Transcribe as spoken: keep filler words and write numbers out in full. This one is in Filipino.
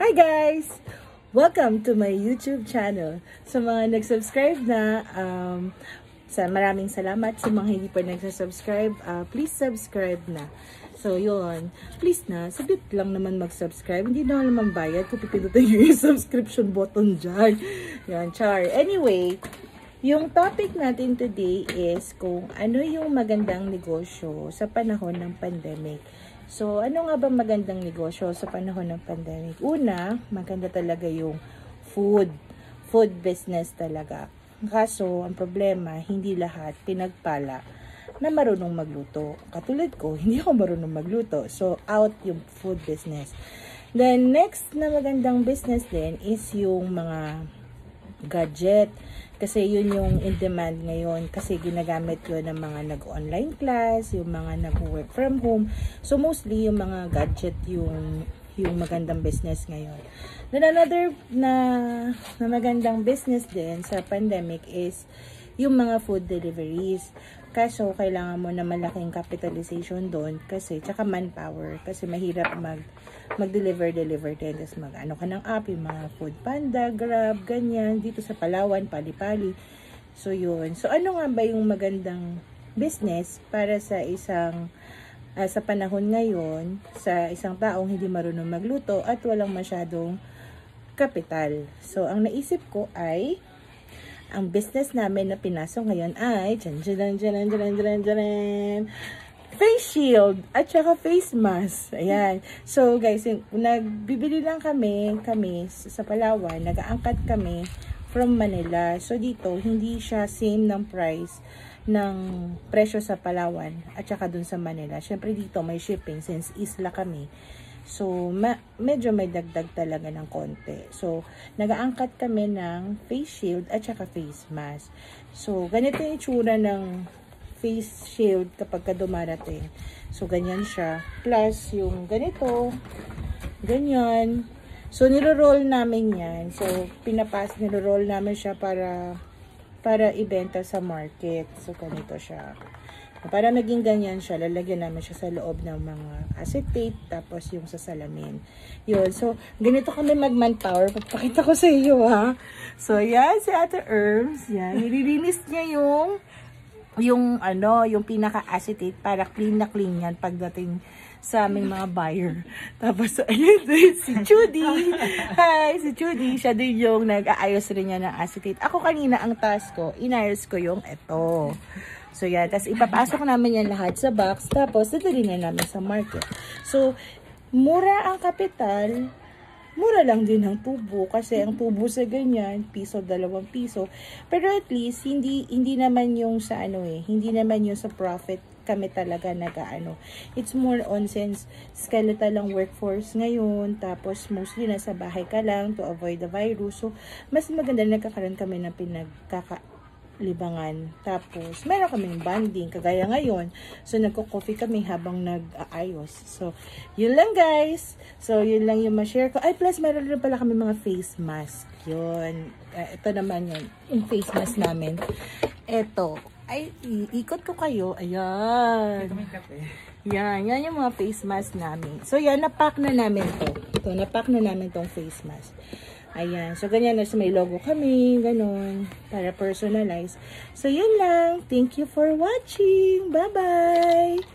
Hi guys! Welcome to my YouTube channel. Sa mga nag-subscribe na, um, sa maraming salamat. Sa mga hindi pa nag-subscribe, uh, please subscribe na. So yun, please na, sabit lang naman mag-subscribe. Hindi na naman bayad kung pipindutin nyo yung subscription button dyan. Yan, char. Anyway, yung topic natin today is kung ano yung magandang negosyo sa panahon ng pandemic. So, ano nga ba magandang negosyo sa panahon ng pandemic? Una, maganda talaga yung food. Food business talaga. Kaso, ang problema, hindi lahat pinagpala na marunong magluto. Katulad ko, hindi ako marunong magluto. So, out yung food business. Then, next na magandang business din is yung mga gadget. Kasi yun yung in demand ngayon. Kasi ginagamit yun ng mga nag-online class, yung mga nag-work from home. So mostly yung mga gadget yung, yung magandang business ngayon. Then another na, na magandang business din sa pandemic is yung mga food deliveries. Kaso kailangan mo na malaking capitalization doon kasi tsaka manpower. Kasi mahirap mag mag-deliver, deliver din. Tapos mag-ano ka ng app, yung mga food panda, grab, ganyan. Dito sa Palawan, pali-pali. So, yun. So, ano nga ba yung magandang business para sa isang, uh, sa panahon ngayon, sa isang taong hindi marunong magluto at walang masyadong kapital. So, ang naisip ko ay, ang business namin na pinasok ngayon ay, dyan, dyan, dyan, dyan, dyan, dyan, face shield at saka face mask. Ayan. So, guys, nagbibili lang kami, kami sa Palawan, nag-aangkat kami from Manila. So, dito, hindi siya same ng price ng presyo sa Palawan at saka dun sa Manila. Siyempre, dito may shipping since isla kami. So, ma medyo may dagdag talaga ng konti. So, nag-aangkat kami ng face shield at saka face mask. So, ganito yung itsura ng face shield kapag ka dumarating. So, ganyan siya. Plus, yung ganito, ganyan. So, niro-roll namin yan. So, pinapas, niro-roll namin siya para para ibenta sa market. So, ganito siya. Para maging ganyan siya, lalagyan namin siya sa loob ng mga acetate, tapos yung sa salamin. Yun. So, ganito kami mag-manpower. Pagpakita ko sa iyo, ha? So, yan, si Ate Herbs. Yan. Nililinis niya yung yung ano, yung pinaka-acetate para clean na clean yan pagdating sa aming mga buyer. Tapos, ayun din, si Judy. Hi, si Judy. Siya din yung nag-aayos rin niya ng acetate. Ako kanina, ang task ko, inayos ko yung eto. So, yan. Tapos, ipapasok namin yan lahat sa box. Tapos, dadali na namin sa market. So, mura ang kapital. Mura lang din ang tubo kasi ang tubo sa ganyan, piso, dalawang piso. Pero at least, hindi hindi naman yung sa ano eh, hindi naman yung sa profit kami talaga nag-ano. It's more on since skeletal lang workforce ngayon, tapos mostly nasa bahay ka lang to avoid the virus. So, mas maganda nagkakaroon kami ng pinagkaka libangan. Tapos, meron kaming bonding, kagaya ngayon. So, nagko-coffee kami habang nag-aayos. So, yun lang guys. So, yun lang yung ma-share ko. Ay, plus, meron rin pala kami mga face mask. Yun. Uh, ito naman yun. Yung face mask namin. Ito. Ay, iikot ko kayo. Ayan. Yan. Yan yung mga face mask namin. So, yan. Napack na namin to. Ito, napack na namin tong face mask. Ayan. So, ganyan na may logo kami. Ganon. Para personalize. So, yun lang. Thank you for watching. Bye-bye!